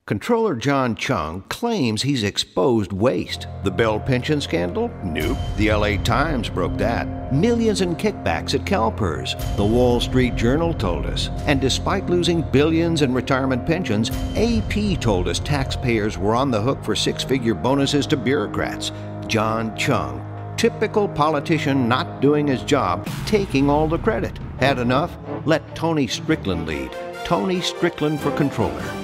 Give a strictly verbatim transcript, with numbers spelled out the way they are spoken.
Controller John Chiang claims he's exposed waste. The Bell pension scandal? Nope. The L A Times broke that. Millions in kickbacks at CalPERS. The Wall Street Journal told us. And despite losing billions in retirement pensions, A P told us taxpayers were on the hook for six-figure bonuses to bureaucrats. John Chiang, typical politician not doing his job, taking all the credit. Had enough? Let Tony Strickland lead. Tony Strickland for controller.